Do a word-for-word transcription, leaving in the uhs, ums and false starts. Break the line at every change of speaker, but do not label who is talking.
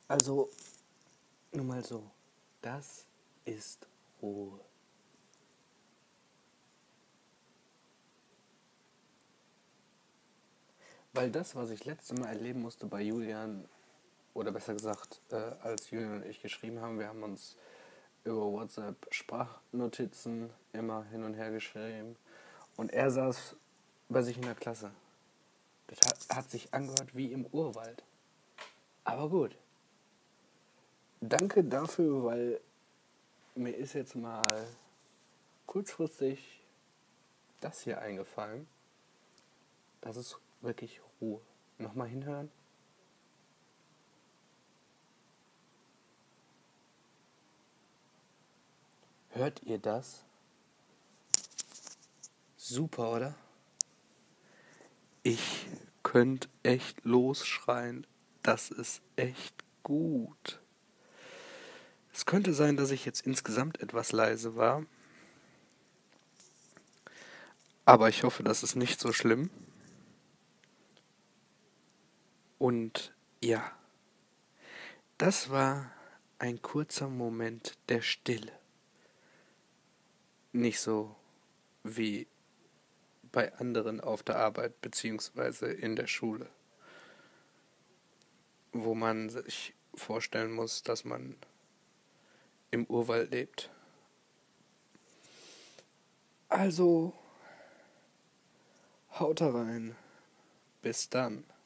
Also, nur mal so, das ist Ruhe. Weil das, was ich letztes Mal erleben musste bei Julian, oder besser gesagt, äh, als Julian und ich geschrieben haben, wir haben uns über WhatsApp Sprachnotizen immer hin und her geschrieben. Und er saß bei sich in der Klasse. Das hat, hat sich angehört wie im Urwald. Aber gut. Danke dafür, weil mir ist jetzt mal kurzfristig das hier eingefallen. Das ist wirklich Ruhe. Nochmal hinhören. Hört ihr das? Super, oder? Ich könnte echt losschreien. Das ist echt gut. Es könnte sein, dass ich jetzt insgesamt etwas leise war. Aber ich hoffe, das ist nicht so schlimm. Und ja, das war ein kurzer Moment der Stille. Nicht so wie bei anderen auf der Arbeit beziehungsweise in der Schule, wo man sich vorstellen muss, dass man im Urwald lebt. Also, haut rein. Bis dann.